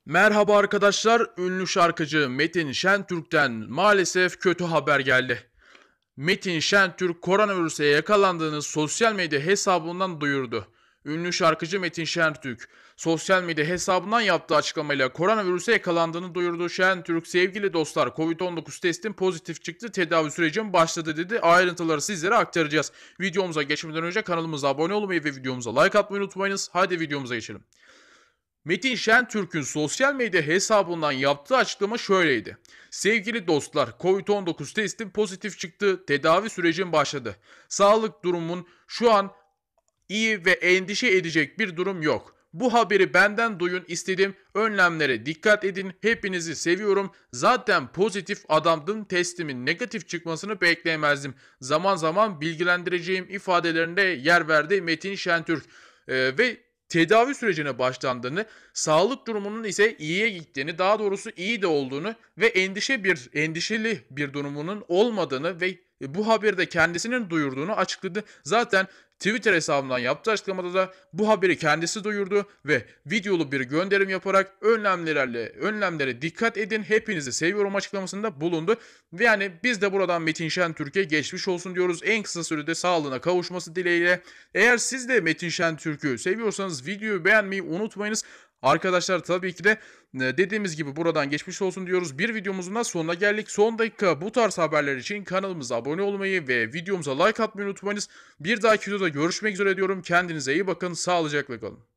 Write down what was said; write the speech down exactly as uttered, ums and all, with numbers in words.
Merhaba arkadaşlar, ünlü şarkıcı Metin Şentürk'ten maalesef kötü haber geldi. Metin Şentürk koronavirüse yakalandığını sosyal medya hesabından duyurdu. Ünlü şarkıcı Metin Şentürk, sosyal medya hesabından yaptığı açıklamayla koronavirüse yakalandığını duyurdu. Şentürk, sevgili dostlar, covid on dokuz testim pozitif çıktı, tedavi sürecim başladı dedi. Ayrıntıları sizlere aktaracağız. Videomuza geçmeden önce kanalımıza abone olmayı ve videomuza like atmayı unutmayınız. Hadi videomuza geçelim. Metin Şentürk'ün sosyal medya hesabından yaptığı açıklama şöyleydi. Sevgili dostlar, covid on dokuz testim pozitif çıktı, tedavi sürecim başladı. Sağlık durumun şu an iyi ve endişe edecek bir durum yok. Bu haberi benden duyun istedim. Önlemlere dikkat edin. Hepinizi seviyorum. Zaten pozitif adamdım. Testimin negatif çıkmasını bekleyemezdim. Zaman zaman bilgilendireceğim ifadelerinde yer verdi Metin Şentürk. Ee, ve tedavi sürecine başlandığını, sağlık durumunun ise iyiye gittiğini, daha doğrusu iyi de olduğunu ve endişe bir endişeli bir durumunun olmadığını ve bu haberi de kendisinin duyurduğunu açıkladı. Zaten Twitter hesabından yaptığı açıklamada da bu haberi kendisi duyurdu ve videolu bir gönderim yaparak önlemlerle önlemlere dikkat edin, hepinizi seviyorum açıklamasında bulundu. Ve yani biz de buradan Metin Şentürk'e geçmiş olsun diyoruz. En kısa sürede sağlığına kavuşması dileğiyle. Eğer siz de Metin Şentürk'ü seviyorsanız videoyu beğenmeyi unutmayınız. Arkadaşlar tabii ki de e, dediğimiz gibi buradan geçmiş olsun diyoruz. Bir videomuzun da sonuna geldik. Son dakika bu tarz haberler için kanalımıza abone olmayı ve videomuza like atmayı unutmayınız. Bir dahaki videoda görüşmek üzere diyorum. Kendinize iyi bakın. Sağlıcakla kalın.